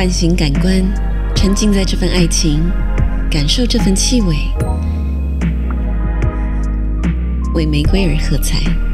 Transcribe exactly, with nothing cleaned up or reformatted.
唤醒感官，沉浸在这份爱情，感受这份气味，为玫瑰而喝彩。